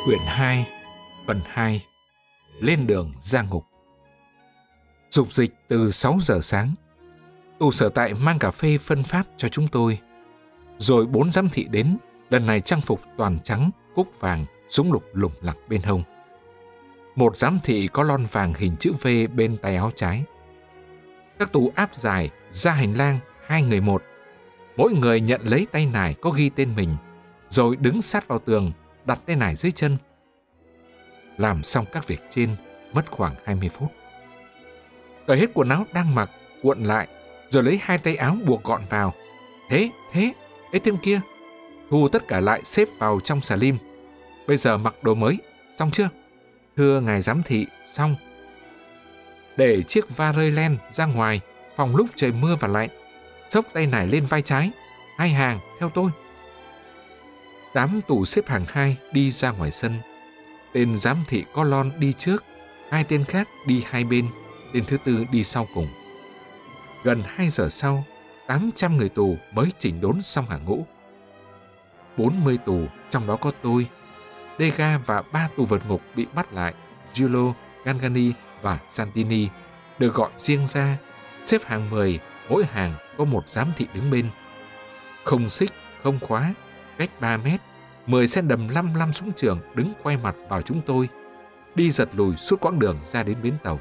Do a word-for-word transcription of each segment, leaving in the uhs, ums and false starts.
Quyển hai, phần hai. Lên đường ra ngục. Dục dịch từ sáu giờ sáng. Tù sở tại mang cà phê phân phát cho chúng tôi. Rồi bốn giám thị đến, lần này trang phục toàn trắng, cúc vàng, súng lục lủng lẳng bên hông. Một giám thị có lon vàng hình chữ V bên tay áo trái. Các tù áp dài ra hành lang, hai người một. Mỗi người nhận lấy tay nải có ghi tên mình, rồi đứng sát vào tường, đặt tay nải dưới chân. Làm xong các việc trên, mất khoảng hai mươi phút. Cởi hết quần áo đang mặc, cuộn lại, rồi lấy hai tay áo buộc gọn vào. Thế, thế, ấy thêm kia. Thu tất cả lại xếp vào trong xà lim. Bây giờ mặc đồ mới, xong chưa? Thưa ngài giám thị, xong. Để chiếc va rơi len ra ngoài, phòng lúc trời mưa và lạnh. Xốc tay nải lên vai trái, hai hàng, theo tôi. Đám tù xếp hàng hai đi ra ngoài sân. Tên giám thị có lon đi trước, hai tên khác đi hai bên, tên thứ tư đi sau cùng. Gần hai giờ sau, tám trăm người tù mới chỉnh đốn xong hàng ngũ. bốn mươi tù, trong đó có tôi, Degas và ba tù vượt ngục bị bắt lại, Giulio, Gangani và Santini, được gọi riêng ra, xếp hàng mười, mỗi hàng có một giám thị đứng bên. Không xích, không khóa, cách ba mét, mười xe đầm lăm lăm súng trường đứng quay mặt vào chúng tôi, đi giật lùi suốt quãng đường ra đến bến tàu.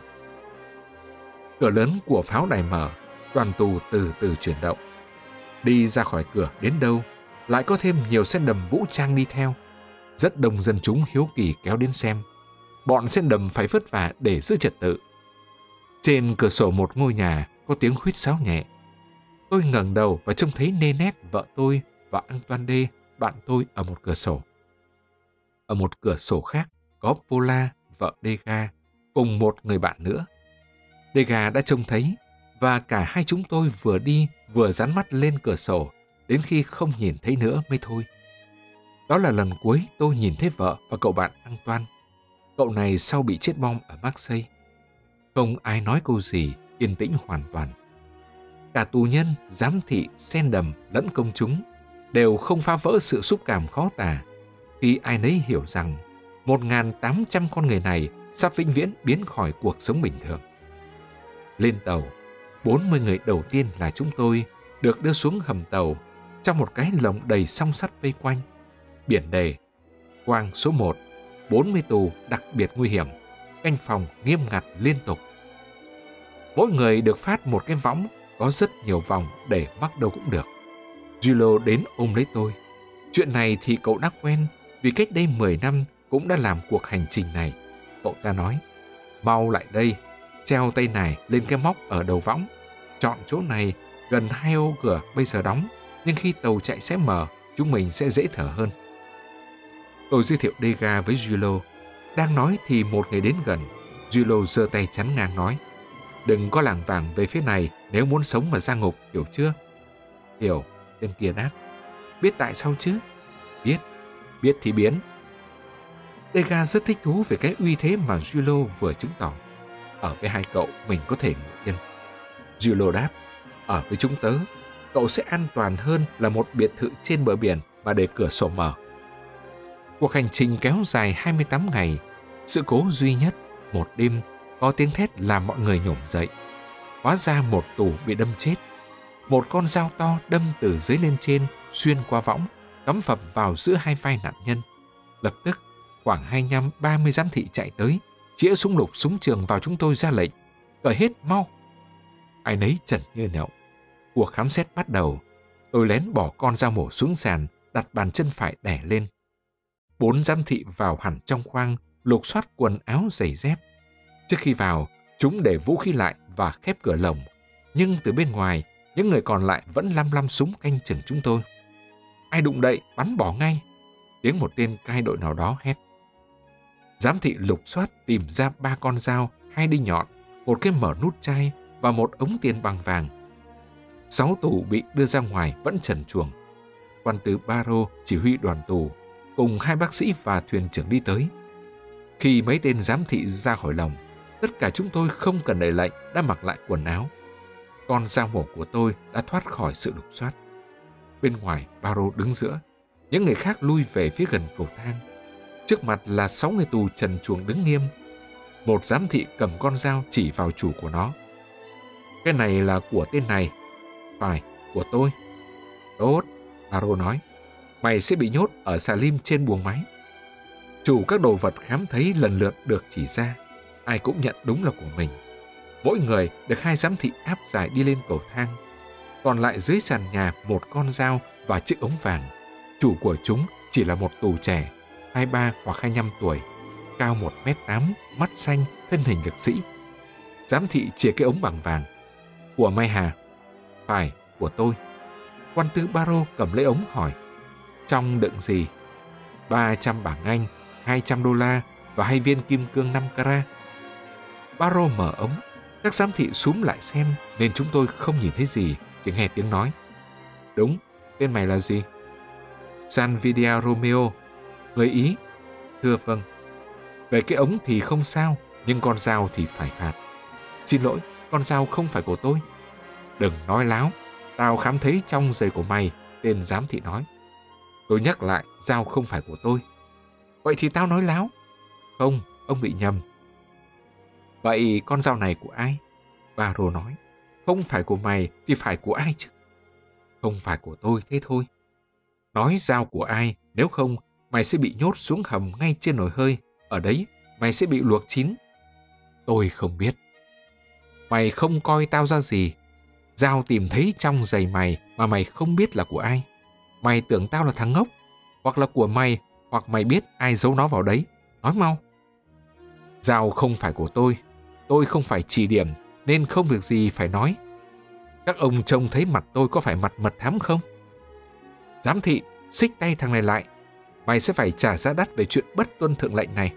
Cửa lớn của pháo đài mở, đoàn tù từ từ chuyển động. Đi ra khỏi cửa đến đâu, lại có thêm nhiều xe đầm vũ trang đi theo. Rất đông dân chúng hiếu kỳ kéo đến xem. Bọn xe đầm phải vất vả để giữ trật tự. Trên cửa sổ một ngôi nhà có tiếng huýt sáo nhẹ. Tôi ngẩng đầu và trông thấy Nenette, vợ tôi, và Antoine, bạn tôi ở một cửa sổ. Ở một cửa sổ khác có Paula, vợ Degas, cùng một người bạn nữa. Degas đã trông thấy, và cả hai chúng tôi vừa đi vừa dán mắt lên cửa sổ, đến khi không nhìn thấy nữa mới thôi. Đó là lần cuối tôi nhìn thấy vợ và cậu bạn Antoine. Cậu này sau bị chết bom ở Marseille. Không ai nói câu gì, yên tĩnh hoàn toàn. Cả tù nhân, giám thị, sen đầm lẫn công chúng đều không phá vỡ sự xúc cảm khó tả khi ai nấy hiểu rằng một nghìn tám trăm con người này sắp vĩnh viễn biến khỏi cuộc sống bình thường. Lên tàu, bốn mươi người đầu tiên là chúng tôi được đưa xuống hầm tàu trong một cái lồng đầy song sắt vây quanh. Biển đề: quang số một, bốn mươi tù đặc biệt nguy hiểm, canh phòng nghiêm ngặt liên tục. Mỗi người được phát một cái võng có rất nhiều vòng để mắc đâu cũng được. Giulio đến ôm lấy tôi. Chuyện này thì cậu đã quen, vì cách đây mười năm cũng đã làm cuộc hành trình này. Cậu ta nói: mau lại đây, treo tay nải lên cái móc ở đầu võng. Chọn chỗ này, gần hai ô cửa bây giờ đóng, nhưng khi tàu chạy sẽ mở, chúng mình sẽ dễ thở hơn. Tôi giới thiệu Degas với Giulio. Đang nói thì một người đến gần. Giulio giơ tay chắn ngang nói: đừng có lảng vảng về phía này nếu muốn sống mà ra ngục, hiểu chưa? Hiểu, tên kia đáp. Biết tại sao chứ? Biết, biết thì biến. Degas rất thích thú về cái uy thế mà Giulio vừa chứng tỏ. Ở với hai cậu mình có thể ngủ yên. Giulio đáp: ở với chúng tớ, cậu sẽ an toàn hơn là một biệt thự trên bờ biển mà để cửa sổ mở. Cuộc hành trình kéo dài hai mươi tám ngày. Sự cố duy nhất, một đêm, có tiếng thét làm mọi người nhổm dậy. Hóa ra một tù bị đâm chết. Một con dao to đâm từ dưới lên trên, xuyên qua võng, cắm phập vào giữa hai vai nạn nhân. Lập tức, khoảng hai mươi lăm ba mươi giám thị chạy tới, chĩa súng lục súng trường vào chúng tôi ra lệnh: cởi hết mau. Ai nấy chần như nhậu. Cuộc khám xét bắt đầu. Tôi lén bỏ con dao mổ xuống sàn, đặt bàn chân phải đè lên. Bốn giám thị vào hẳn trong khoang, lục soát quần áo giày dép. Trước khi vào, chúng để vũ khí lại và khép cửa lồng. Nhưng từ bên ngoài, những người còn lại vẫn lăm lăm súng canh chừng chúng tôi. Ai đụng đậy, bắn bỏ ngay. Tiếng một tên cai đội nào đó hét. Giám thị lục soát tìm ra ba con dao, hai đinh nhọn, một cái mở nút chai và một ống tiền bằng vàng. Sáu tù bị đưa ra ngoài vẫn trần truồng. Quan tứ Baro chỉ huy đoàn tù, cùng hai bác sĩ và thuyền trưởng đi tới. Khi mấy tên giám thị ra khỏi lồng, tất cả chúng tôi không cần đợi lệnh đã mặc lại quần áo. Con dao mổ của tôi đã thoát khỏi sự lục soát. Bên ngoài, Baro đứng giữa. Những người khác lui về phía gần cầu thang. Trước mặt là sáu người tù trần truồng đứng nghiêm. Một giám thị cầm con dao chỉ vào chủ của nó. Cái này là của tên này. Phải, của tôi. Tốt, Barrow nói. Mày sẽ bị nhốt ở xà lim trên buồng máy. Chủ các đồ vật khám thấy lần lượt được chỉ ra. Ai cũng nhận đúng là của mình. Mỗi người được hai giám thị áp giải đi lên cầu thang. Còn lại dưới sàn nhà một con dao và chiếc ống vàng. Chủ của chúng chỉ là một tù trẻ, hai mươi ba hoặc hai mươi lăm tuổi, cao một mét tám, mắt xanh, thân hình lực sĩ. Giám thị chìa cái ống bằng vàng. Của Mai Hà. Phải, của tôi. Quan tư Barrow cầm lấy ống hỏi. Trong đựng gì? ba trăm bảng Anh, hai trăm đô la và hai viên kim cương năm carat. Barrow mở ống. Các giám thị xúm lại xem nên chúng tôi không nhìn thấy gì, chỉ nghe tiếng nói. Đúng, tên mày là gì? Sanvidia Romeo. Người Ý. Thưa vâng. Về cái ống thì không sao, nhưng con dao thì phải phạt. Xin lỗi, con dao không phải của tôi. Đừng nói láo, tao khám thấy trong giày của mày, tên giám thị nói. Tôi nhắc lại, dao không phải của tôi. Vậy thì tao nói láo. Không, ông bị nhầm. Vậy con dao này của ai? Barrow nói. Không phải của mày thì phải của ai chứ? Không phải của tôi, thế thôi. Nói dao của ai, nếu không, mày sẽ bị nhốt xuống hầm ngay trên nồi hơi. Ở đấy, mày sẽ bị luộc chín. Tôi không biết. Mày không coi tao ra gì. Dao tìm thấy trong giày mày mà mày không biết là của ai. Mày tưởng tao là thằng ngốc. Hoặc là của mày, hoặc mày biết ai giấu nó vào đấy. Nói mau. Dao không phải của tôi. Tôi không phải chỉ điểm, nên không việc gì phải nói. Các ông trông thấy mặt tôi có phải mặt mật thám không? Giám thị, xích tay thằng này lại. Mày sẽ phải trả giá đắt về chuyện bất tuân thượng lệnh này.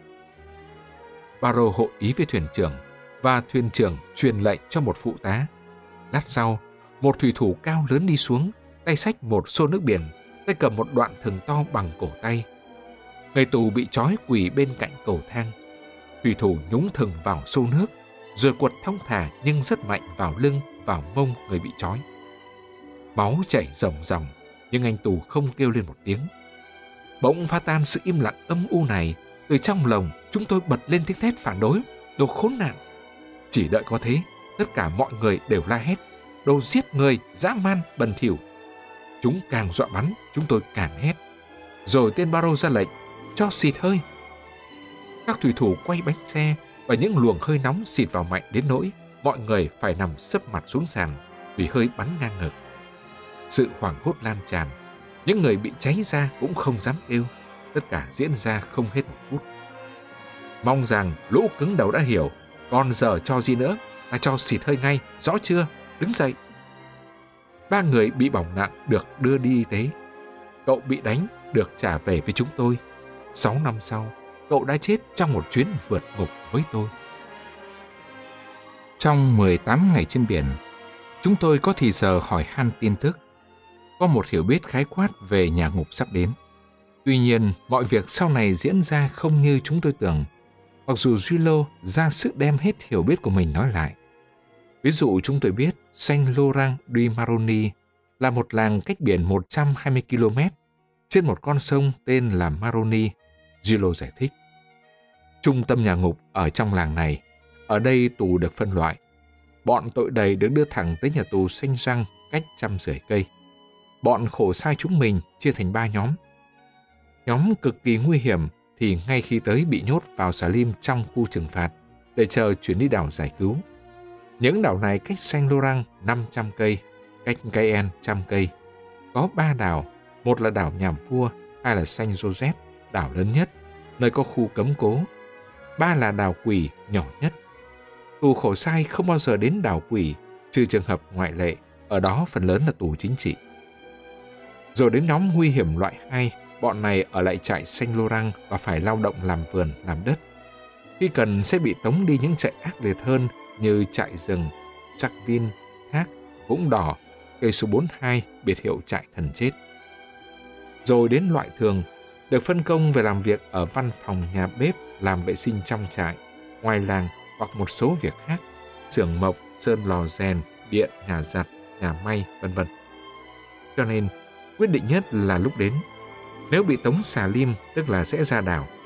Barrow hội ý với thuyền trưởng, và thuyền trưởng truyền lệnh cho một phụ tá. Lát sau, một thủy thủ cao lớn đi xuống, tay xách một xô nước biển, tay cầm một đoạn thừng to bằng cổ tay. Người tù bị trói quỳ bên cạnh cầu thang. Thủy thủ nhúng thừng vào xô nước, rồi quật thong thả nhưng rất mạnh vào lưng, vào mông người bị trói. Máu chảy ròng ròng, nhưng anh tù không kêu lên một tiếng. Bỗng phá tan sự im lặng âm u này. Từ trong lòng chúng tôi bật lên tiếng thét phản đối. Đồ khốn nạn! Chỉ đợi có thế, tất cả mọi người đều la hét. Đồ giết người, dã man, bẩn thỉu! Chúng càng dọa bắn, chúng tôi càng hét. Rồi tên Barrow ra lệnh, cho xịt hơi. Các thủy thủ quay bánh xe, và những luồng hơi nóng xịt vào mạnh đến nỗi mọi người phải nằm sấp mặt xuống sàn vì hơi bắn ngang ngực. Sự hoảng hốt lan tràn. Những người bị cháy ra cũng không dám kêu. Tất cả diễn ra không hết một phút. Mong rằng lũ cứng đầu đã hiểu. Còn giờ cho gì nữa? Ta cho xịt hơi ngay, rõ chưa? Đứng dậy. Ba người bị bỏng nặng được đưa đi y tế. Cậu bị đánh được trả về với chúng tôi. Sáu năm sau, cậu đã chết trong một chuyến vượt ngục với tôi. Trong mười tám ngày trên biển, chúng tôi có thì giờ hỏi han tin tức, có một hiểu biết khái quát về nhà ngục sắp đến. Tuy nhiên, mọi việc sau này diễn ra không như chúng tôi tưởng, mặc dù Gillot ra sức đem hết hiểu biết của mình nói lại. Ví dụ chúng tôi biết Saint Laurent du Maroni là một làng cách biển một trăm hai mươi ki lô mét trên một con sông tên là Maroni. Gillot giải thích. Trung tâm nhà ngục ở trong làng này. Ở đây tù được phân loại. Bọn tội đầy được đưa thẳng tới nhà tù Saint Jean cách trăm rưỡi cây. Bọn khổ sai chúng mình chia thành ba nhóm. Nhóm cực kỳ nguy hiểm thì ngay khi tới bị nhốt vào xà lim trong khu trừng phạt để chờ chuyển đi đảo giải cứu. Những đảo này cách Saint Laurent năm trăm cây, cách Cayenne một trăm cây. Có ba đảo, một là đảo Nhà Vua, hai là Saint Joseph, đảo lớn nhất, nơi có khu cấm cố. Ba là đảo Quỷ, nhỏ nhất. Tù khổ sai không bao giờ đến đảo Quỷ, trừ trường hợp ngoại lệ, ở đó phần lớn là tù chính trị. Rồi đến nhóm nguy hiểm loại hai, bọn này ở lại trại Saint Laurent và phải lao động làm vườn, làm đất. Khi cần sẽ bị tống đi những trại ác liệt hơn như trại rừng, Jacqueville, Thác, Vũng Đỏ, cây số bốn mươi hai, biệt hiệu trại thần chết. Rồi đến loại thường, được phân công về làm việc ở văn phòng, nhà bếp, làm vệ sinh trong trại, ngoài làng hoặc một số việc khác, xưởng mộc, sơn lò rèn, điện, nhà giặt, nhà may, vân vân. Cho nên, quyết định nhất là lúc đến. Nếu bị tống xà lim, tức là sẽ ra đảo,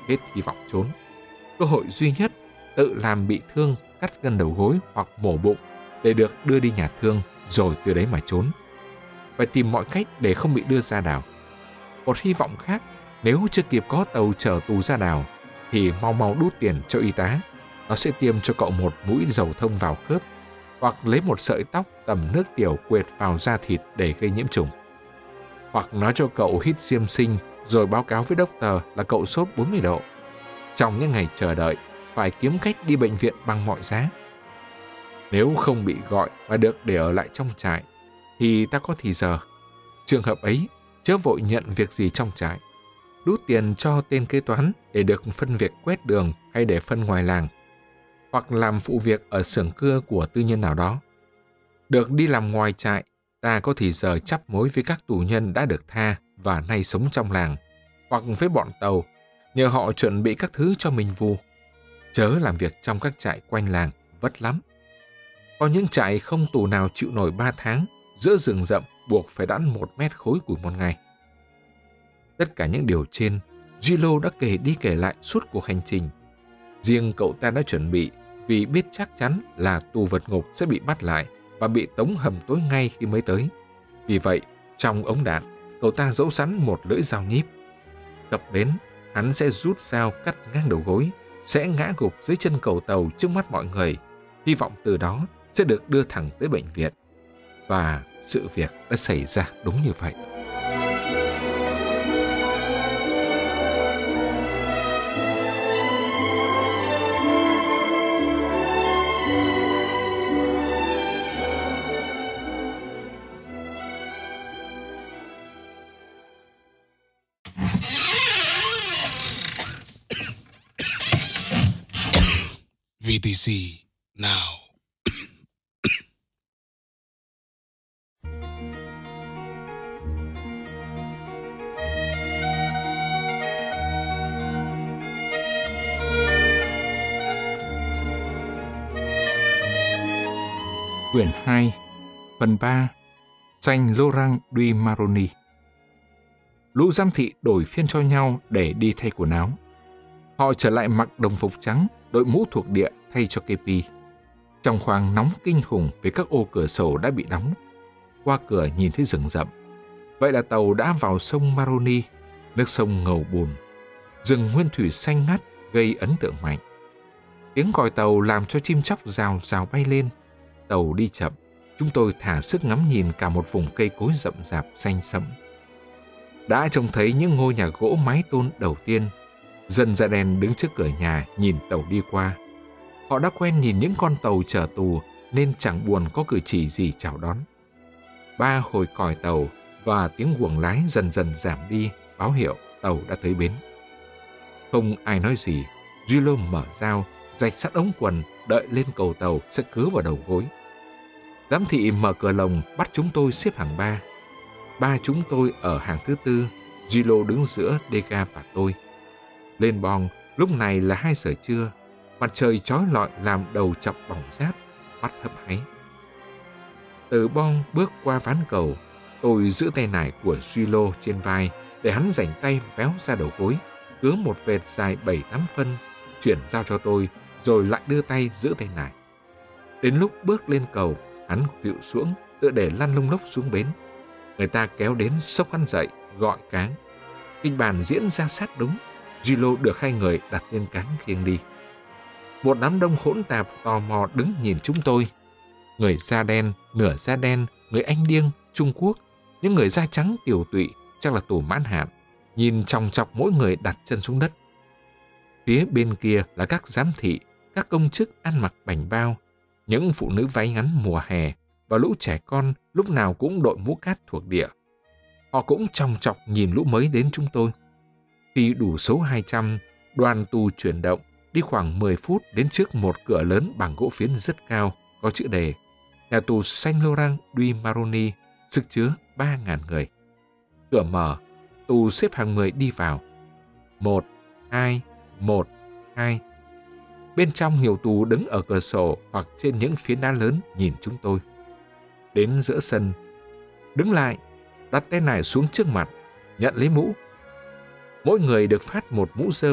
hết hy vọng trốn. Cơ hội duy nhất tự làm bị thương, cắt gân đầu gối hoặc mổ bụng để được đưa đi nhà thương rồi từ đấy mà trốn. Phải tìm mọi cách để không bị đưa ra đảo. Một hy vọng khác, nếu chưa kịp có tàu chở tù ra đảo thì mau mau đút tiền cho y tá. Nó sẽ tiêm cho cậu một mũi dầu thông vào khớp hoặc lấy một sợi tóc tẩm nước tiểu quệt vào da thịt để gây nhiễm trùng. Hoặc nói cho cậu hít xiêm sinh rồi báo cáo với doctor là cậu sốt bốn mươi độ. Trong những ngày chờ đợi, phải kiếm cách đi bệnh viện bằng mọi giá. Nếu không bị gọi và được để ở lại trong trại, thì ta có thì giờ. Trường hợp ấy, chớ vội nhận việc gì trong trại. Đút tiền cho tên kế toán để được phân việc quét đường hay để phân ngoài làng, hoặc làm phụ việc ở xưởng cưa của tư nhân nào đó. Được đi làm ngoài trại, ta có thì giờ chắp mối với các tù nhân đã được tha và nay sống trong làng, hoặc với bọn Tàu, nhờ họ chuẩn bị các thứ cho mình vu. Chớ làm việc trong các trại quanh làng, vất lắm. Có những trại không tù nào chịu nổi ba tháng, giữa rừng rậm buộc phải đẵn một mét khối củi một ngày. Tất cả những điều trên, Gillo đã kể đi kể lại suốt cuộc hành trình. Riêng cậu ta đã chuẩn bị vì biết chắc chắn là tù vượt ngục sẽ bị bắt lại và bị tống hầm tối ngay khi mới tới. Vì vậy, trong ống đạn, cậu ta giấu sẵn một lưỡi dao nhíp. Cập bến, hắn sẽ rút dao cắt ngang đầu gối, sẽ ngã gục dưới chân cầu tàu trước mắt mọi người, hy vọng từ đó sẽ được đưa thẳng tới bệnh viện. Và sự việc đã xảy ra đúng như vậy. vê tê xê Now. Quyển hai, phần ba, Saint Laurent du Maroni. Lũ giám thị đổi phiên cho nhau để đi thay quần áo. Họ trở lại mặc đồng phục trắng, đội mũ thuộc địa thay cho képi. Trong khoang nóng kinh khủng vì các ô cửa sổ đã bị đóng. Qua cửa nhìn thấy rừng rậm. Vậy là tàu đã vào sông Maroni, nước sông ngầu bùn. Rừng nguyên thủy xanh ngắt gây ấn tượng mạnh. Tiếng còi tàu làm cho chim chóc rào rào bay lên. Tàu đi chậm, chúng tôi thả sức ngắm nhìn cả một vùng cây cối rậm rạp xanh sẫm. Đã trông thấy những ngôi nhà gỗ mái tôn đầu tiên. Dân da đen đứng trước cửa nhà nhìn tàu đi qua. Họ đã quen nhìn những con tàu chở tù nên chẳng buồn có cử chỉ gì chào đón. Ba hồi còi tàu và tiếng guồng lái dần dần giảm đi, báo hiệu tàu đã tới bến. Không ai nói gì, Gillo mở dao, rạch sắt ống quần, đợi lên cầu tàu sẽ cứa vào đầu gối. Giám thị mở cửa lồng bắt chúng tôi xếp hàng ba. Ba chúng tôi ở hàng thứ tư, Gillo đứng giữa Degas và tôi. Lên bong, lúc này là hai giờ trưa, mặt trời chói lọi làm đầu chọc bỏng rát, mắt hấp háy. Từ bong bước qua ván cầu, tôi giữ tay nải của Gillo trên vai để hắn rảnh tay véo ra đầu gối, cứa một vệt dài bảy tám phân, chuyển giao cho tôi, rồi lại đưa tay giữ tay nải. Đến lúc bước lên cầu, hắn khuỵu xuống, tựa để lăn lông lốc xuống bến. Người ta kéo đến xốc hắn dậy, gọi cáng. Kịch bản diễn ra sát đúng. Gillo được hai người đặt lên cáng khiêng đi. Một đám đông hỗn tạp tò mò đứng nhìn chúng tôi. Người da đen, nửa da đen, người Anh điêng, Trung Quốc, những người da trắng tiểu tụy, chắc là tù mãn hạn, nhìn chòng chọc mỗi người đặt chân xuống đất. Phía bên kia là các giám thị, các công chức ăn mặc bảnh bao, những phụ nữ váy ngắn mùa hè và lũ trẻ con lúc nào cũng đội mũ cát thuộc địa. Họ cũng chòng chọc nhìn lũ mới đến chúng tôi. Khi đủ số hai trăm, đoàn tù chuyển động, đi khoảng mười phút đến trước một cửa lớn bằng gỗ phiến rất cao, có chữ đề nhà tù Saint Laurent du Maroni, sức chứa ba nghìn người. Cửa mở, tù xếp hàng mười đi vào. Một, hai, một, hai. Bên trong nhiều tù đứng ở cửa sổ hoặc trên những phiến đá lớn nhìn chúng tôi. Đến giữa sân, đứng lại, đặt tay nải xuống trước mặt, nhận lấy mũ. Mỗi người được phát một mũ rơm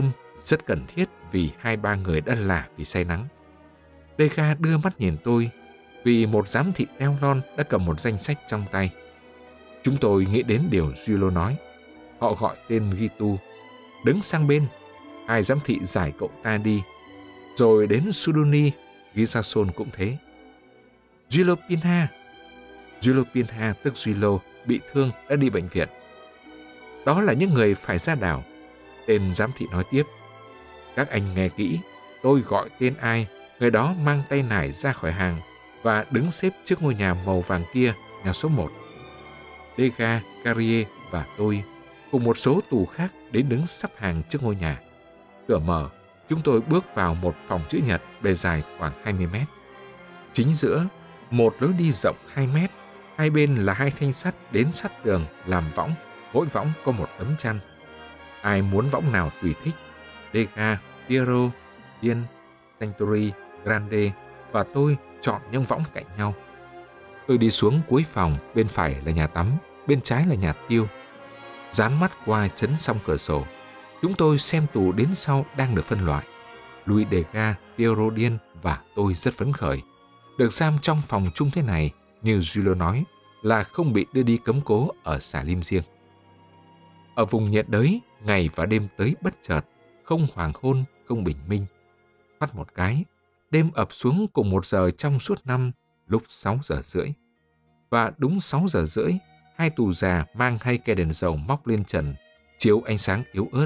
rất cần thiết vì hai ba người đã lả vì say nắng. Degas đưa mắt nhìn tôi vì một giám thị đeo lon đã cầm một danh sách trong tay. Chúng tôi nghĩ đến điều Gillo nói. Họ gọi tên Gitu. Đứng sang bên, hai giám thị giải cậu ta đi. Rồi đến Sudoni, Gisasson cũng thế. Gillo Pinha. Gillo Pinha tức Gillo bị thương đã đi bệnh viện. Đó là những người phải ra đảo. Tên giám thị nói tiếp. Các anh nghe kỹ, tôi gọi tên ai, người đó mang tay nải ra khỏi hàng và đứng xếp trước ngôi nhà màu vàng kia, nhà số một. Degas, Carrier và tôi cùng một số tù khác đến đứng sắp hàng trước ngôi nhà. Cửa mở, chúng tôi bước vào một phòng chữ nhật bề dài khoảng hai mươi mét. Chính giữa, một lối đi rộng hai mét, hai bên là hai thanh sắt đến sát tường làm võng, mỗi võng có một tấm chăn. Ai muốn võng nào tùy thích. Degas, Piero, Dien, Sanctuary, Grande và tôi chọn những võng cạnh nhau. Tôi đi xuống cuối phòng, bên phải là nhà tắm, bên trái là nhà tiêu. Dán mắt qua chấn song cửa sổ, chúng tôi xem tù đến sau đang được phân loại. Louis Degas, Piero Dien và tôi rất phấn khởi. Được giam trong phòng chung thế này, như Gillo nói, là không bị đưa đi cấm cố ở xà lim riêng. Ở vùng nhiệt đới, ngày và đêm tới bất chợt, không hoàng hôn, không bình minh. Phát một cái, đêm ập xuống cùng một giờ trong suốt năm, lúc sáu giờ rưỡi. Và đúng sáu giờ rưỡi, hai tù già mang hai cây đèn dầu móc lên trần, chiếu ánh sáng yếu ớt.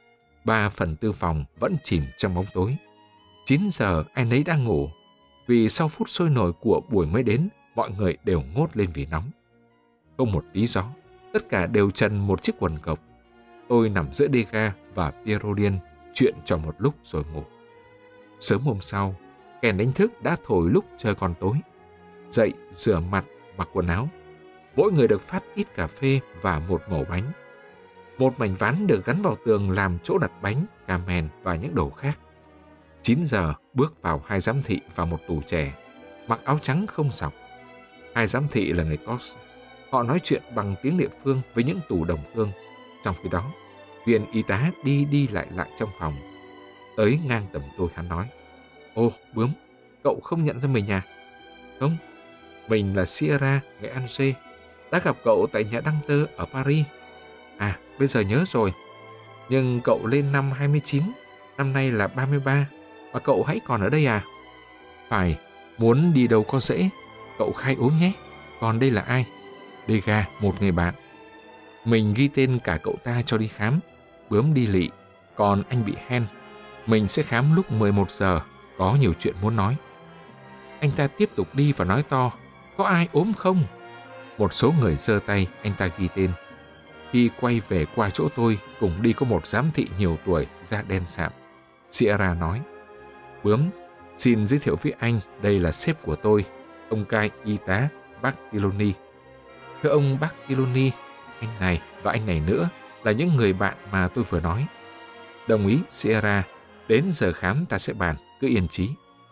Ba phần tư phòng vẫn chìm trong bóng tối. Chín giờ ai nấy đang ngủ, vì sau phút sôi nổi của buổi mới đến, mọi người đều ngốt lên vì nóng. Không một tí gió, tất cả đều trần một chiếc quần cộc. Tôi nằm giữa Degas và Piero Dien, chuyện trò một lúc rồi ngủ. Sớm hôm sau, kèn đánh thức đã thổi lúc trời còn tối. Dậy, rửa mặt, mặc quần áo. Mỗi người được phát ít cà phê và một mẩu bánh. Một mảnh ván được gắn vào tường làm chỗ đặt bánh, cà mèn và những đồ khác. Chín giờ bước vào hai giám thị và một tù trẻ, mặc áo trắng không sọc. Hai giám thị là người Corse. Họ nói chuyện bằng tiếng địa phương với những tù đồng hương. Trong khi đó, viên y tá đi đi lại lại trong phòng. Tới ngang tầm tôi, hắn nói: Ô, Bướm, cậu không nhận ra mình à? Không, mình là Sierra, người Alger. Đã gặp cậu tại nhà đăng tơ ở Paris. À, bây giờ nhớ rồi. Nhưng cậu lên năm hai mươi chín, năm nay là ba mươi ba, và cậu hãy còn ở đây à? Phải, muốn đi đâu có dễ. Cậu khai ốm nhé. Còn đây là ai? Degas, một người bạn. Mình ghi tên cả cậu ta cho đi khám. Bướm đi lị, còn anh bị hen. Mình sẽ khám lúc mười một giờ, có nhiều chuyện muốn nói. Anh ta tiếp tục đi và nói to: Có ai ốm không? Một số người giơ tay, anh ta ghi tên. Khi quay về qua chỗ tôi, cùng đi có một giám thị nhiều tuổi, da đen sạm. Sierra nói: Bướm, xin giới thiệu với anh, đây là sếp của tôi, ông cai y tá Bartoloni. Thưa ông Bartoloni, anh này và anh này nữa là những người bạn mà tôi vừa nói. Đồng ý, Sierra, đến giờ khám ta sẽ bàn, cứ yên trí.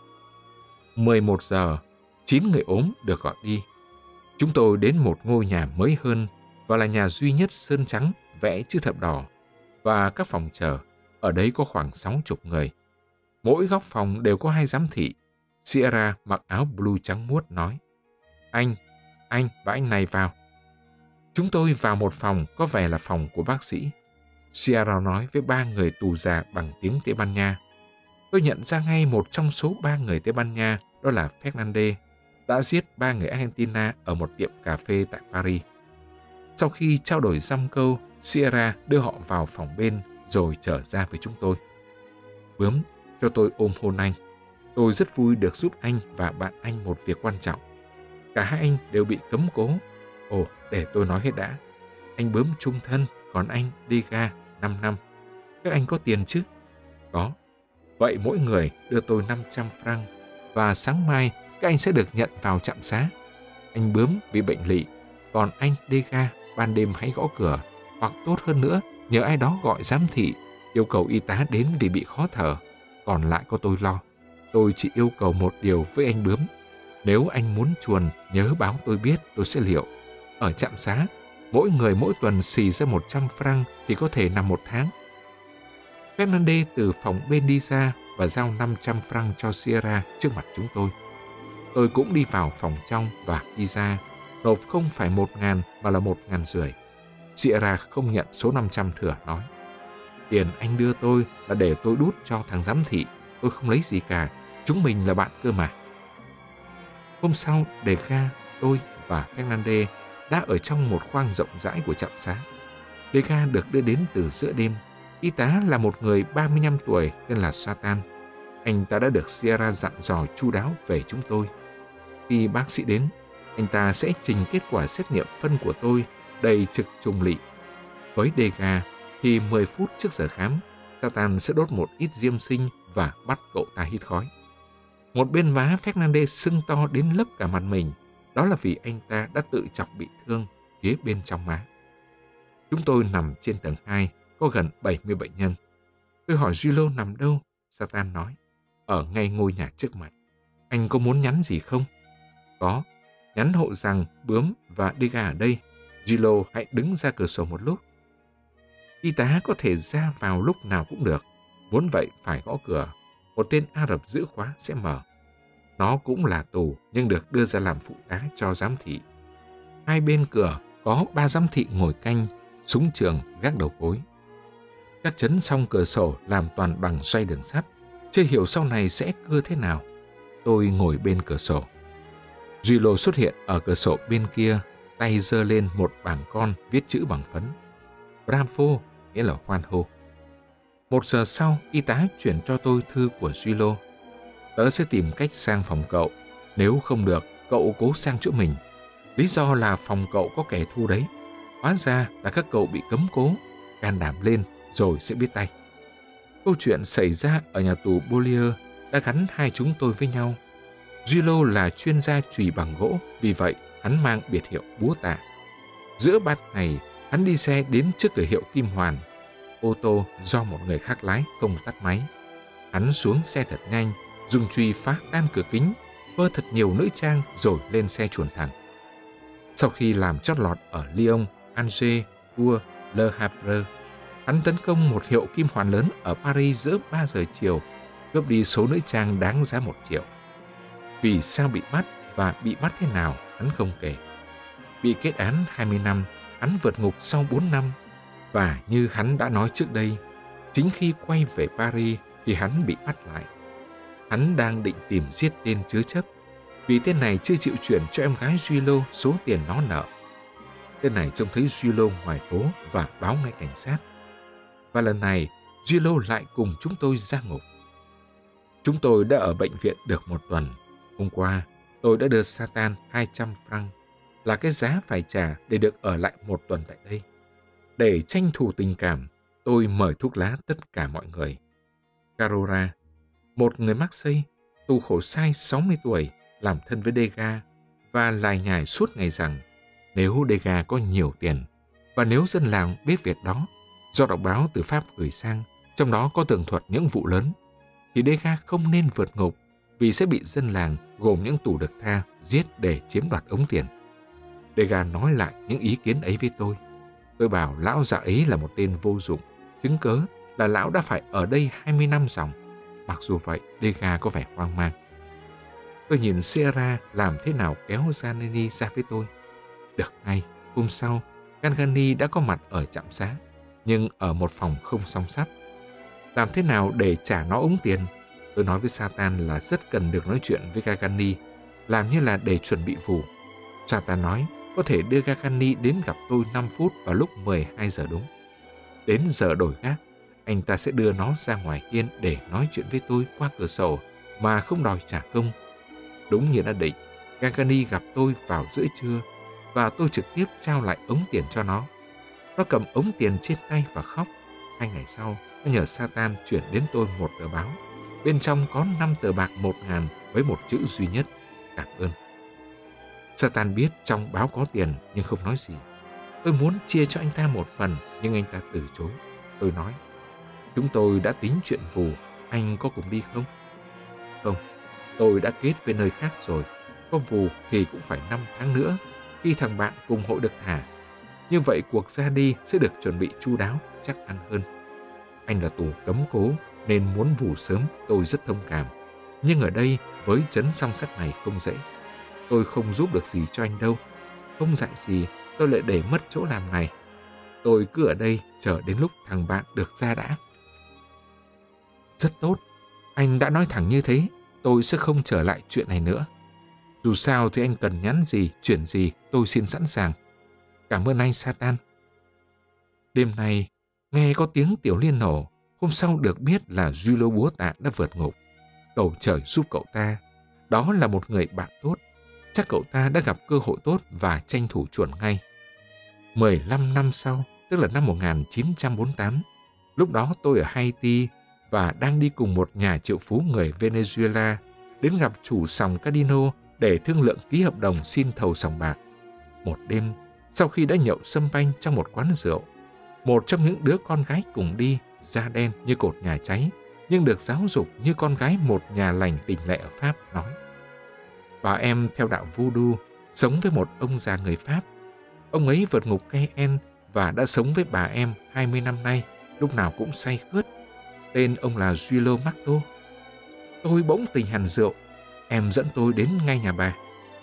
mười một giờ, chín người ốm được gọi đi. Chúng tôi đến một ngôi nhà mới hơn và là nhà duy nhất sơn trắng vẽ chữ thập đỏ, và các phòng chờ, ở đấy có khoảng sáu chục người. Mỗi góc phòng đều có hai giám thị. Sierra mặc áo blue trắng muốt nói: Anh, anh và anh này vào. Chúng tôi vào một phòng có vẻ là phòng của bác sĩ. Sierra nói với ba người tù già bằng tiếng Tây Ban Nha. Tôi nhận ra ngay một trong số ba người Tây Ban Nha, đó là Fernandez, đã giết ba người Argentina ở một tiệm cà phê tại Paris. Sau khi trao đổi dăm câu, Sierra đưa họ vào phòng bên rồi trở ra với chúng tôi. Bướm, cho tôi ôm hôn anh. Tôi rất vui được giúp anh và bạn anh một việc quan trọng. Cả hai anh đều bị cấm cố. Ồ, để tôi nói hết đã. Anh Bướm trung thân, còn anh Degas năm năm. Các anh có tiền chứ? Có. Vậy mỗi người đưa tôi năm trăm franc, và sáng mai các anh sẽ được nhận vào trạm xá. Anh Bướm bị bệnh lị, còn anh Degas ban đêm hãy gõ cửa, hoặc tốt hơn nữa, nhờ ai đó gọi giám thị, yêu cầu y tá đến vì bị khó thở. Còn lại có tôi lo. Tôi chỉ yêu cầu một điều với anh Bướm. Nếu anh muốn chuồn, nhớ báo tôi biết, tôi sẽ liệu. Ở trạm xá, mỗi người mỗi tuần xì ra một trăm franc thì có thể nằm một tháng. Fernandez từ phòng bên đi ra và giao năm trăm franc cho Sierra trước mặt chúng tôi. Tôi cũng đi vào phòng trong và đi ra, nộp không phải một ngàn mà là một ngàn rưỡi. Sierra không nhận số năm trăm thừa, nói: tiền anh đưa tôi là để tôi đút cho thằng giám thị, tôi không lấy gì cả, chúng mình là bạn cơ mà. Hôm sau, Degas, tôi và Fernandez đã ở trong một khoang rộng rãi của trạm xá. Degas được đưa đến từ giữa đêm. Y tá là một người ba mươi lăm tuổi tên là Satan. Anh ta đã được Sierra dặn dò chu đáo về chúng tôi. Khi bác sĩ đến, anh ta sẽ trình kết quả xét nghiệm phân của tôi đầy trực trùng lỵ. Với Degas thì mười phút trước giờ khám, Satan sẽ đốt một ít diêm sinh và bắt cậu ta hít khói. Một bên má Fernandez sưng to đến lấp cả mặt mình. Đó là vì anh ta đã tự chọc bị thương phía bên trong má. Chúng tôi nằm trên tầng hai, có gần bảy mươi bệnh nhân. Tôi hỏi Gillo nằm đâu. Satan nói: ở ngay ngôi nhà trước mặt. Anh có muốn nhắn gì không? Có. Nhắn hộ rằng Bướm và Degas ở đây. Gillo hãy đứng ra cửa sổ một lúc. Y tá có thể ra vào lúc nào cũng được. Muốn vậy phải gõ cửa. Một tên Ả Rập giữ khóa sẽ mở. Nó cũng là tù nhưng được đưa ra làm phụ tá cho giám thị. Hai bên cửa có ba giám thị ngồi canh, súng trường gác đầu gối. Chắc chắn xong cửa sổ làm toàn bằng xoay đường sắt. Chưa hiểu sau này sẽ cưa thế nào. Tôi ngồi bên cửa sổ. Gillo xuất hiện ở cửa sổ bên kia, tay giơ lên một bảng con viết chữ bằng phấn. Bravo, nghĩa là hoan hô. Một giờ sau, y tá chuyển cho tôi thư của Gillo. Tớ sẽ tìm cách sang phòng cậu. Nếu không được, cậu cố sang chỗ mình. Lý do là phòng cậu có kẻ thù đấy. Hóa ra là các cậu bị cấm cố. Can đảm lên rồi sẽ biết tay. Câu chuyện xảy ra ở nhà tù Beaulieu đã gắn hai chúng tôi với nhau. Gillo là chuyên gia chùy bằng gỗ, vì vậy hắn mang biệt hiệu búa tạ. Giữa ban ngày, hắn đi xe đến trước cửa hiệu Kim Hoàn. Ô tô do một người khác lái không tắt máy. Hắn xuống xe thật nhanh, dùng chùy phá tan cửa kính, vơ thật nhiều nữ trang rồi lên xe chuồn thẳng. Sau khi làm chót lọt ở Lyon, Angers, Tours, Le Havre, hắn tấn công một hiệu Kim Hoàn lớn ở Paris giữa ba giờ chiều, cướp đi số nữ trang đáng giá một triệu. Vì sao bị bắt và bị bắt thế nào, hắn không kể. Bị kết án hai mươi năm, hắn vượt ngục sau bốn năm. Và như hắn đã nói trước đây, chính khi quay về Paris thì hắn bị bắt lại. Hắn đang định tìm giết tên chứa chấp, vì tên này chưa chịu chuyển cho em gái Gillo số tiền nó nợ. Tên này trông thấy Gillo ngoài phố và báo ngay cảnh sát. Và lần này, Gillo lại cùng chúng tôi ra ngục. Chúng tôi đã ở bệnh viện được một tuần. Hôm qua, tôi đã đưa Satan hai trăm franc, là cái giá phải trả để được ở lại một tuần tại đây. Để tranh thủ tình cảm, tôi mời thuốc lá tất cả mọi người. Carora, một người Marseille, tù khổ sai sáu mươi tuổi, làm thân với Degas và lải nhải suốt ngày rằng nếu Degas có nhiều tiền và nếu dân làng biết việc đó, do đọc báo từ Pháp gửi sang, trong đó có tường thuật những vụ lớn, thì Degas không nên vượt ngục vì sẽ bị dân làng gồm những tù được tha giết để chiếm đoạt ống tiền. Degas nói lại những ý kiến ấy với tôi. Tôi bảo lão già ấy là một tên vô dụng, chứng cớ là lão đã phải ở đây hai mươi năm dòng. Mặc dù vậy, Degas có vẻ hoang mang. Tôi nhìn Sierra làm thế nào kéo Ganani ra với tôi. Được ngay, hôm sau, Ganani đã có mặt ở trạm xá, nhưng ở một phòng không song sắt. Làm thế nào để trả nó ống tiền? Tôi nói với Satan là rất cần được nói chuyện với Ganani, làm như là để chuẩn bị vụ. Satan nói có thể đưa Ganani đến gặp tôi năm phút vào lúc mười hai giờ đúng. Đến giờ đổi gác, anh ta sẽ đưa nó ra ngoài hiên để nói chuyện với tôi qua cửa sổ mà không đòi trả công. Đúng như đã định, Ganani gặp tôi vào giữa trưa và tôi trực tiếp trao lại ống tiền cho nó. Nó cầm ống tiền trên tay và khóc. Hai ngày sau, nó nhờ Satan chuyển đến tôi một tờ báo. Bên trong có năm tờ bạc một ngàn với một chữ duy nhất: cảm ơn. Satan biết trong báo có tiền nhưng không nói gì. Tôi muốn chia cho anh ta một phần nhưng anh ta từ chối. Tôi nói, chúng tôi đã tính chuyện vù, anh có cùng đi không? Không, tôi đã kết với nơi khác rồi. Có vù thì cũng phải năm tháng nữa, khi thằng bạn cùng hội được thả. Như vậy cuộc ra đi sẽ được chuẩn bị chu đáo, chắc ăn hơn. anh là tù cấm cố nên muốn vụ sớm, tôi rất thông cảm. Nhưng ở đây với trấn song sắt này không dễ. Tôi không giúp được gì cho anh đâu. Không dạy gì, tôi lại để mất chỗ làm này. Tôi cứ ở đây chờ đến lúc thằng bạn được ra đã. Rất tốt. Anh đã nói thẳng như thế, tôi sẽ không trở lại chuyện này nữa. Dù sao thì anh cần nhắn gì, chuyển gì, tôi xin sẵn sàng. Cảm ơn anh, Satan. Đêm nay, nghe có tiếng tiểu liên nổ, hôm sau được biết là Julo búa tạ đã vượt ngục. Cầu trời giúp cậu ta. Đó là một người bạn tốt. Chắc cậu ta đã gặp cơ hội tốt và tranh thủ chuẩn ngay. mười lăm năm sau, tức là năm một nghìn chín trăm bốn mươi tám, lúc đó tôi ở Haiti và đang đi cùng một nhà triệu phú người Venezuela đến gặp chủ sòng casino để thương lượng ký hợp đồng xin thầu sòng bạc. Một đêm, sau khi đã nhậu sâm panh trong một quán rượu, một trong những đứa con gái cùng đi, da đen như cột nhà cháy, nhưng được giáo dục như con gái một nhà lành tình lệ ở Pháp, nói: bà em theo đạo Voodoo, sống với một ông già người Pháp. Ông ấy vượt ngục Cayenne và đã sống với bà em hai mươi năm nay, lúc nào cũng say khướt. Tên ông là Giulio Marto. Tôi bỗng tỉnh hẳn rượu. Em dẫn tôi đến ngay nhà bà.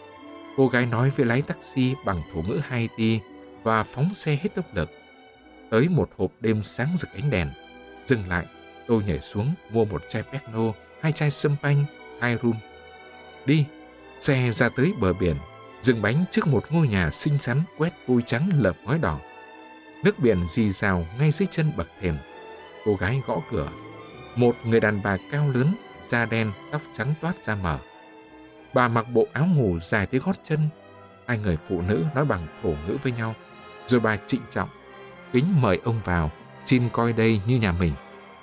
Cô gái nói với lái taxi bằng thổ ngữ Haiti và phóng xe hết tốc lực. Tới một hộp đêm sáng rực ánh đèn. Dừng lại, tôi nhảy xuống mua một chai Pernod, hai chai sâm panh, hai rum. Đi, xe ra tới bờ biển, dừng bánh trước một ngôi nhà xinh xắn quét vôi trắng lợp ngói đỏ. Nước biển rì rào ngay dưới chân bậc thềm. Cô gái gõ cửa. Một người đàn bà cao lớn, da đen, tóc trắng toát ra mở. Bà mặc bộ áo ngủ dài tới gót chân. Hai người phụ nữ nói bằng thổ ngữ với nhau. Rồi bà trịnh trọng: kính mời ông vào, xin coi đây như nhà mình.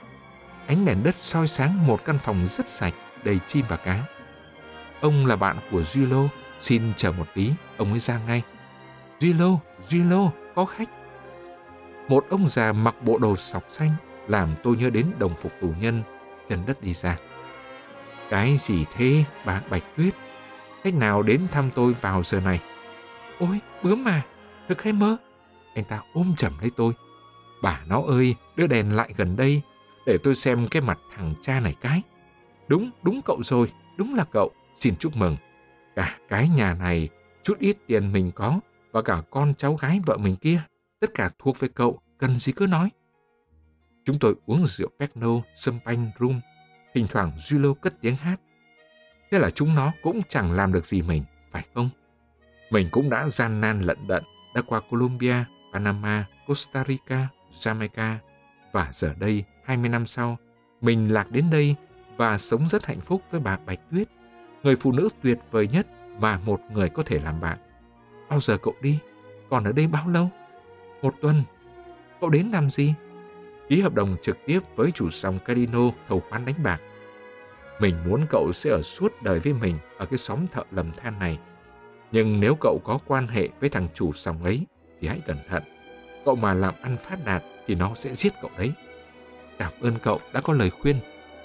Ánh đèn đất soi sáng một căn phòng rất sạch, đầy chim và cá. Ông là bạn của Giulio, xin chờ một tí, ông ấy ra ngay. Giulio, Giulio, có khách. Một ông già mặc bộ đồ sọc xanh làm tôi nhớ đến đồng phục tù nhân, chân đất đi ra. Cái gì thế, bà Bạch Tuyết? Khách nào đến thăm tôi vào giờ này? Ôi, bướm mà, thực hay mơ? Anh ta ôm chầm lấy tôi. Bà nó ơi, đưa đèn lại gần đây, để tôi xem cái mặt thằng cha này cái. Đúng, đúng cậu rồi, đúng là cậu, xin chúc mừng. Cả cái nhà này, chút ít tiền mình có, và cả con cháu gái vợ mình kia, tất cả thuộc về cậu, cần gì cứ nói. Chúng tôi uống rượu Pernod, sâm panh, rum. Thỉnh thoảng Giulio cất tiếng hát. Thế là chúng nó cũng chẳng làm được gì mình, phải không? Mình cũng đã gian nan lận đận, đã qua Colombia, Panama, Costa Rica, Jamaica. Và giờ đây, hai mươi năm sau, mình lạc đến đây và sống rất hạnh phúc với bà Bạch Tuyết, người phụ nữ tuyệt vời nhất mà một người có thể làm bạn. Bao giờ cậu đi? Còn ở đây bao lâu? Một tuần. Cậu đến làm gì? Ký hợp đồng trực tiếp với chủ sòng casino thầu khoán đánh bạc. Mình muốn cậu sẽ ở suốt đời với mình ở cái xóm thợ lầm than này. Nhưng nếu cậu có quan hệ với thằng chủ sòng ấy thì hãy cẩn thận. Cậu mà làm ăn phát đạt thì nó sẽ giết cậu đấy. Cảm ơn cậu đã có lời khuyên.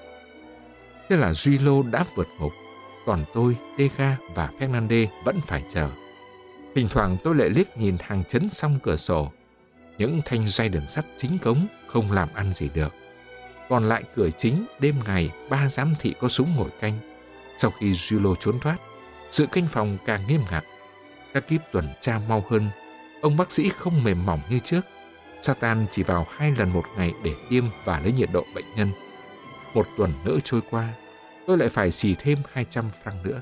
Thế là Giulio đã vượt ngục, còn tôi, Degas và Fernandez vẫn phải chờ. Thỉnh thoảng tôi lại liếc nhìn hàng chấn song cửa sổ. Những thanh dây đường sắt chính cống không làm ăn gì được. Còn lại cửa chính, đêm ngày ba giám thị có súng ngồi canh. Sau khi Giulio trốn thoát, sự canh phòng càng nghiêm ngặt. Các kíp tuần tra mau hơn. Ông bác sĩ không mềm mỏng như trước. Satan chỉ vào hai lần một ngày để tiêm và lấy nhiệt độ bệnh nhân. Một tuần nữa trôi qua, tôi lại phải xì thêm hai trăm franc nữa.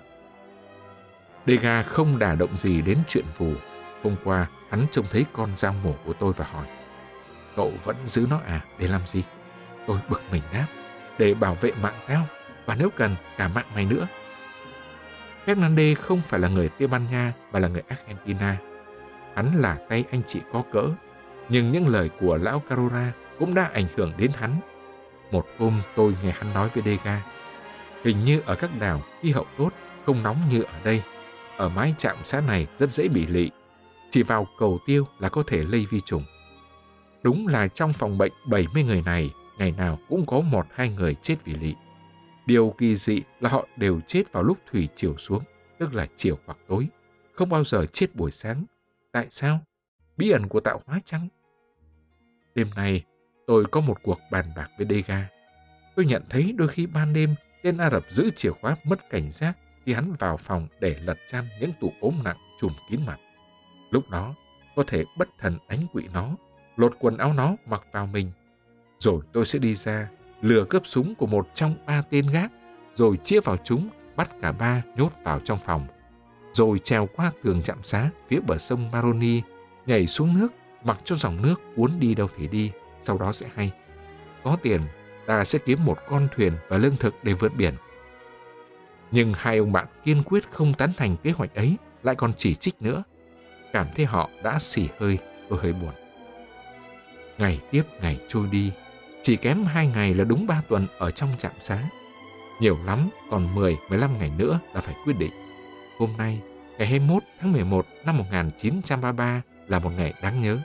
Degas không đả động gì đến chuyện vù. Hôm qua, hắn trông thấy con dao mổ của tôi và hỏi: cậu vẫn giữ nó à? Để làm gì? Tôi bực mình đáp: để bảo vệ mạng tao, và nếu cần cả mạng mày nữa. Fernandez không phải là người Tây Ban Nha mà là người Argentina. Hắn là tay anh chị có cỡ, nhưng những lời của lão Carora cũng đã ảnh hưởng đến hắn. Một hôm tôi nghe hắn nói với Degas: hình như ở các đảo khí hậu tốt, không nóng như ở đây. Ở mái trạm xã này rất dễ bị lị. Chỉ vào cầu tiêu là có thể lây vi trùng. Đúng là trong phòng bệnh bảy mươi người này, ngày nào cũng có một hai người chết vì lị. Điều kỳ dị là họ đều chết vào lúc thủy chiều xuống, tức là chiều hoặc tối, không bao giờ chết buổi sáng. Tại sao? Bí ẩn của tạo hóa chăng? Đêm nay, Tôi có một cuộc bàn bạc với Degas. Tôi nhận thấy đôi khi ban đêm tên Ả Rập giữ chìa khóa mất cảnh giác khi hắn vào phòng để lật chăn những tủ ốm nặng trùm kín mặt. Lúc đó, có thể bất thần đánh quỵ nó, lột quần áo nó mặc vào mình. Rồi tôi sẽ đi ra, lừa cướp súng của một trong ba tên gác, rồi chĩa vào chúng, bắt cả ba nhốt vào trong phòng. Rồi trèo qua tường trạm xá phía bờ sông Maroni, nhảy xuống nước, mặc cho dòng nước cuốn đi đâu thì đi, sau đó sẽ hay. Có tiền, ta sẽ kiếm một con thuyền và lương thực để vượt biển. Nhưng hai ông bạn kiên quyết không tán thành kế hoạch ấy, lại còn chỉ trích nữa. Cảm thấy họ đã xì hơi, tôi hơi buồn. Ngày tiếp ngày trôi đi, chỉ kém hai ngày là đúng ba tuần ở trong trạm xá. Nhiều lắm, còn mười mười lăm ngày nữa là phải quyết định. Hôm nay, ngày hai mươi mốt tháng mười một năm một nghìn chín trăm ba mươi ba là một ngày đáng nhớ.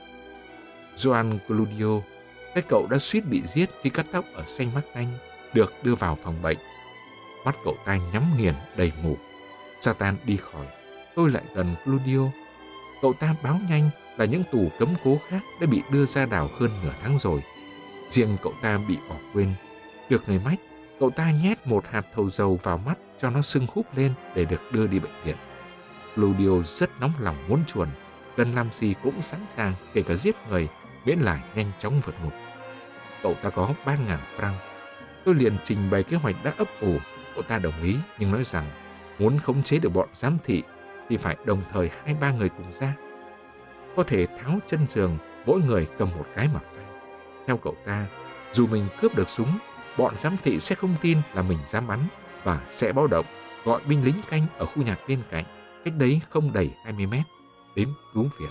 Juan Claudio, cái cậu đã suýt bị giết khi cắt tóc ở Saint Martin, được đưa vào phòng bệnh. Mắt cậu ta nhắm nghiền đầy mù. Satan đi khỏi, tôi lại gần Claudio. Cậu ta báo nhanh là những tù cấm cố khác đã bị đưa ra đảo hơn nửa tháng rồi. Riêng cậu ta bị bỏ quên. Được người mách, cậu ta nhét một hạt thầu dầu vào mắt cho nó sưng húp lên để được đưa đi bệnh viện. Claudio rất nóng lòng muốn chuồn, cần làm gì cũng sẵn sàng, kể cả giết người, miễn là nhanh chóng vượt ngục. Cậu ta có ba ngàn franc. Tôi liền trình bày kế hoạch đã ấp ủ. Cậu ta đồng ý, nhưng nói rằng muốn khống chế được bọn giám thị thì phải đồng thời hai ba người cùng ra. Có thể tháo chân giường, mỗi người cầm một cái mà tay. Theo cậu ta, dù mình cướp được súng, bọn giám thị sẽ không tin là mình dám bắn và sẽ báo động, gọi binh lính canh ở khu nhà bên cạnh, cách đấy không đầy hai mươi mét, đến cứu viện.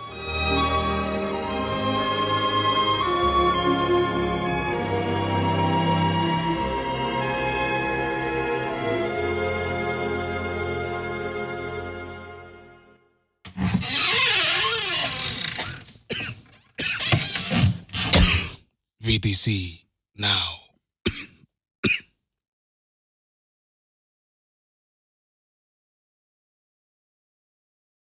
vê tê xê Now.